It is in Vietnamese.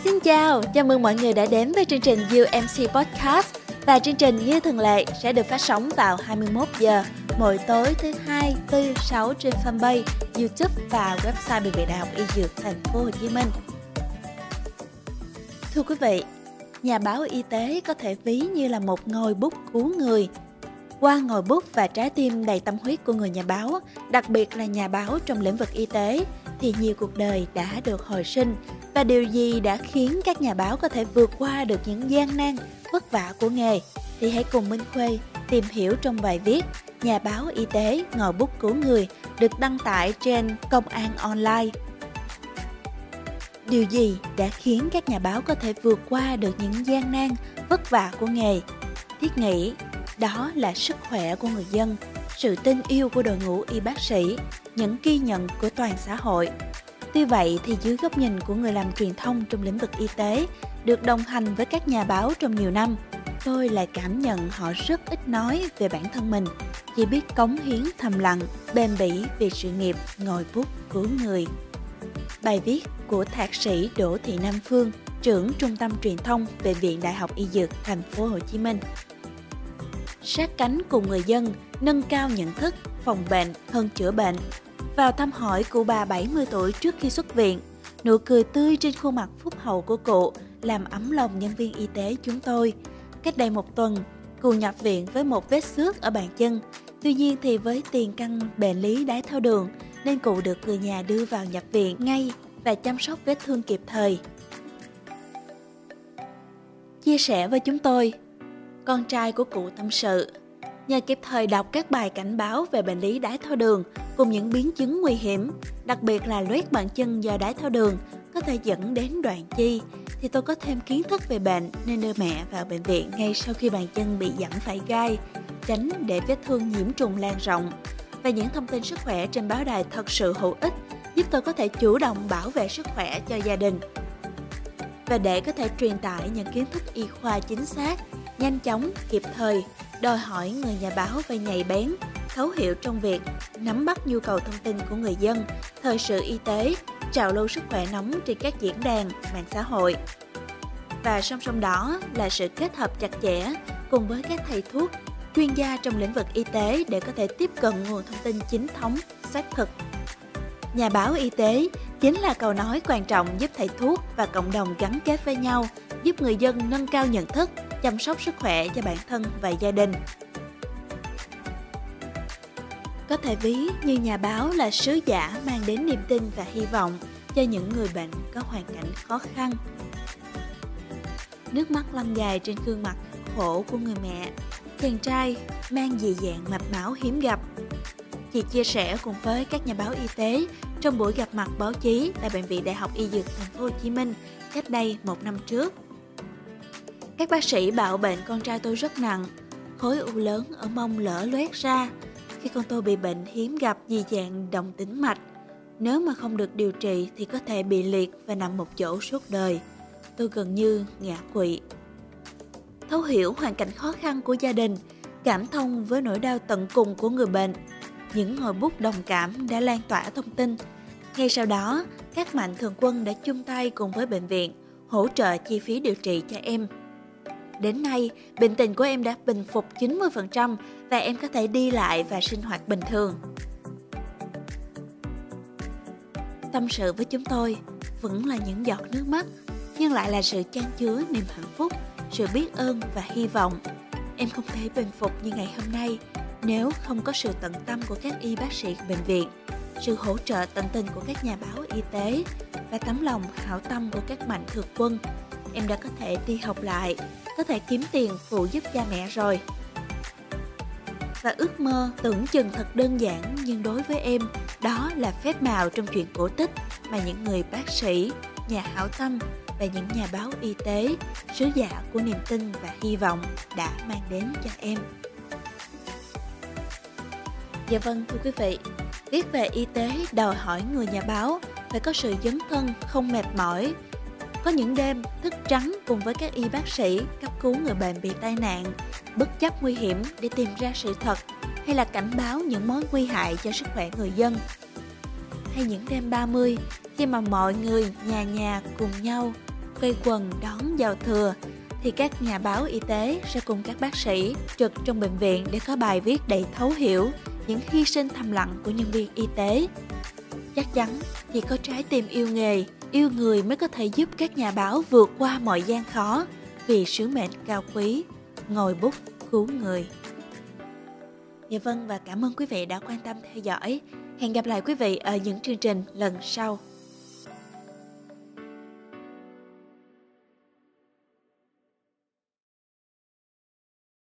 Xin chào, chào mừng mọi người đã đến với chương trình UMC Podcast. Và chương trình như thường lệ sẽ được phát sóng vào 21 giờ mỗi tối thứ 2, 4, 6 trên fanpage, YouTube và website Bệnh viện Đại học Y Dược Thành phố Hồ Chí Minh. Thưa quý vị, nhà báo y tế có thể ví như là một ngòi bút cứu người. Qua ngòi bút và trái tim đầy tâm huyết của người nhà báo, đặc biệt là nhà báo trong lĩnh vực y tế, thì nhiều cuộc đời đã được hồi sinh. Và điều gì đã khiến các nhà báo có thể vượt qua được những gian nan, vất vả của nghề? Thì hãy cùng Minh Khuê tìm hiểu trong bài viết Nhà báo y tế ngòi bút cứu người được đăng tải trên Công an Online. Điều gì đã khiến các nhà báo có thể vượt qua được những gian nan, vất vả của nghề? Thiết nghĩ đó là sức khỏe của người dân, sự tin yêu của đội ngũ y bác sĩ, những ghi nhận của toàn xã hội. Tuy vậy thì dưới góc nhìn của người làm truyền thông trong lĩnh vực y tế, được đồng hành với các nhà báo trong nhiều năm, tôi lại cảm nhận họ rất ít nói về bản thân mình, chỉ biết cống hiến thầm lặng, bền bỉ vì sự nghiệp ngòi bút cứu người. Bài viết của Thạc sĩ Đỗ Thị Nam Phương, trưởng Trung tâm Truyền thông Bệnh viện Đại học Y Dược Thành phố Hồ Chí Minh. Sát cánh cùng người dân, nâng cao nhận thức, phòng bệnh hơn chữa bệnh. Vào thăm hỏi cụ bà 70 tuổi trước khi xuất viện, nụ cười tươi trên khuôn mặt phúc hậu của cụ làm ấm lòng nhân viên y tế chúng tôi. Cách đây một tuần, cụ nhập viện với một vết xước ở bàn chân. Tuy nhiên thì với tiền căn bệnh lý đái tháo đường nên cụ được người nhà đưa vào nhập viện ngay và chăm sóc vết thương kịp thời. Chia sẻ với chúng tôi, con trai của cụ tâm sự, nhờ kịp thời đọc các bài cảnh báo về bệnh lý đái tháo đường cùng những biến chứng nguy hiểm, đặc biệt là loét bàn chân do đái tháo đường có thể dẫn đến đoạn chi, thì tôi có thêm kiến thức về bệnh nên đưa mẹ vào bệnh viện ngay sau khi bàn chân bị giẫm phải gai, tránh để vết thương nhiễm trùng lan rộng. Và những thông tin sức khỏe trên báo đài thật sự hữu ích, giúp tôi có thể chủ động bảo vệ sức khỏe cho gia đình. Và để có thể truyền tải những kiến thức y khoa chính xác, nhanh chóng, kịp thời, đòi hỏi người nhà báo phải nhạy bén, thấu hiểu trong việc nắm bắt nhu cầu thông tin của người dân, thời sự y tế, trào lưu sức khỏe nóng trên các diễn đàn, mạng xã hội. Và song song đó là sự kết hợp chặt chẽ cùng với các thầy thuốc, chuyên gia trong lĩnh vực y tế để có thể tiếp cận nguồn thông tin chính thống, xác thực. Nhà báo y tế chính là cầu nối quan trọng giúp thầy thuốc và cộng đồng gắn kết với nhau, giúp người dân nâng cao nhận thức, chăm sóc sức khỏe cho bản thân và gia đình. Có thể ví như nhà báo là sứ giả mang đến niềm tin và hy vọng cho những người bệnh có hoàn cảnh khó khăn. Nước mắt lăn dài trên gương mặt khổ của người mẹ, chàng trai mang dị dạng mạch máu hiếm gặp. Chị chia sẻ cùng với các nhà báo y tế trong buổi gặp mặt báo chí tại Bệnh viện Đại học Y Dược Thành phố Hồ Chí Minh cách đây 1 năm trước. Các bác sĩ bảo bệnh con trai tôi rất nặng, khối u lớn ở mông lở loét ra. Khi con tôi bị bệnh hiếm gặp dị dạng động tĩnh mạch, nếu mà không được điều trị thì có thể bị liệt và nằm một chỗ suốt đời. Tôi gần như ngã quỵ. Thấu hiểu hoàn cảnh khó khăn của gia đình, cảm thông với nỗi đau tận cùng của người bệnh, những ngòi bút đồng cảm đã lan tỏa thông tin. Ngay sau đó, các mạnh thường quân đã chung tay cùng với bệnh viện hỗ trợ chi phí điều trị cho em. Đến nay, bệnh tình của em đã bình phục 90% và em có thể đi lại và sinh hoạt bình thường. Tâm sự với chúng tôi vẫn là những giọt nước mắt, nhưng lại là sự chan chứa niềm hạnh phúc, sự biết ơn và hy vọng. Em không thể bình phục như ngày hôm nay nếu không có sự tận tâm của các y bác sĩ bệnh viện, sự hỗ trợ tận tình của các nhà báo y tế và tấm lòng hảo tâm của các mạnh thường quân. Em đã có thể đi học lại, có thể kiếm tiền phụ giúp cha mẹ rồi. Và ước mơ tưởng chừng thật đơn giản, nhưng đối với em, đó là phép màu trong chuyện cổ tích mà những người bác sĩ, nhà hảo tâm và những nhà báo y tế, sứ giả của niềm tin và hy vọng đã mang đến cho em. Dạ vâng, thưa quý vị, viết về y tế đòi hỏi người nhà báo phải có sự dấn thân không mệt mỏi. Có những đêm thức trắng cùng với các y bác sĩ cấp cứu người bệnh bị tai nạn, bất chấp nguy hiểm để tìm ra sự thật hay là cảnh báo những mối nguy hại cho sức khỏe người dân. Hay những đêm 30 khi mà mọi người nhà cùng nhau quây quần đón giao thừa, thì các nhà báo y tế sẽ cùng các bác sĩ trực trong bệnh viện để có bài viết đầy thấu hiểu những hy sinh thầm lặng của nhân viên y tế. Chắc chắn chỉ có trái tim yêu nghề, yêu người mới có thể giúp các nhà báo vượt qua mọi gian khó vì sứ mệnh cao quý, ngòi bút cứu người. Dạ vâng, và cảm ơn quý vị đã quan tâm theo dõi. Hẹn gặp lại quý vị ở những chương trình lần sau.